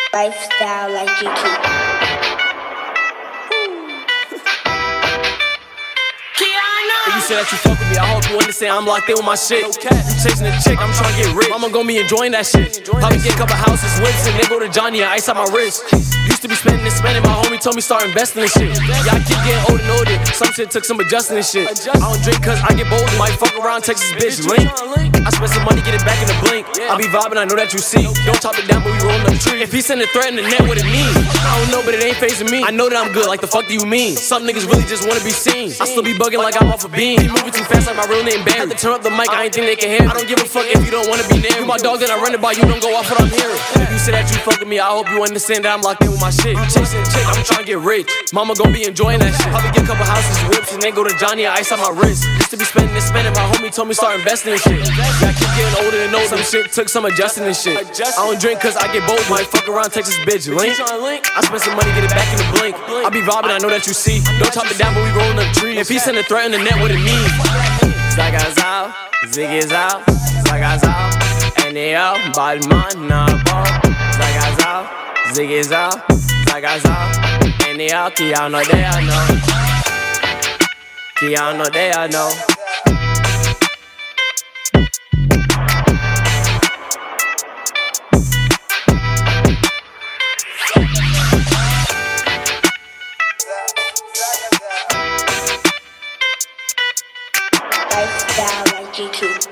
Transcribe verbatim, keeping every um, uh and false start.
Lifestyle like G Q. You said that you fuck with me, I hope you understand I'm locked in with my shit. You chasing a chick, I'm trying to get rich. Mama gon' be enjoying that shit. Probably get a couple houses, whips, and then go to Johnny and ice out my wrist. Used to be spending and spending, my homie told me start investing in shit. Yeah, I keep getting older and older, some shit took some adjusting and shit. I don't drink cause I get bold, might fuck around Texas bitch link. I spend some money, get it back in the blink. I be vibing, I know that you see. Don't chop it down, but we rollin' up tree. If he send a threat in the net, what it mean? I don't know, but it ain't facing me. I know that I'm good, like the fuck do you mean? Some niggas really just wanna be seen. I still be bugging like I'm off a beam. Be moving too fast like my real name Barry. Had to turn up the mic, I ain't think they can hear me. I don't give a fuck if you don't wanna be near me. You my dog, then I run it by you, don't go off what I'm hearing. If you say that you fuck with me, I hope you understand that I'm locked in with my shit. Chasing a chick, I'm trying to get rich. Mama gon' be enjoying that shit. Probably get a couple houses, whips, and then go to Johnny and ice on my wrist. Used to be spending and spending, my homie told me start investing in shit. Yeah, I keep getting older and older, some shit took some adjusting and shit. I don't drink cause I get bold, might fuck around Texas bitch link. I spend some money, get it back in the blink. I be vibing, I know that you see. Don't chop it down, but we rollin' up trees. If he send a threat in the net, what it mean? Zagazal, zigizal, zagazal, N-E-O, bad man, nah, ball. Zagazal, zigizal, zagazal, N-E-O, Keano, they I know. Keano, they I know. Lifestyle like G Q.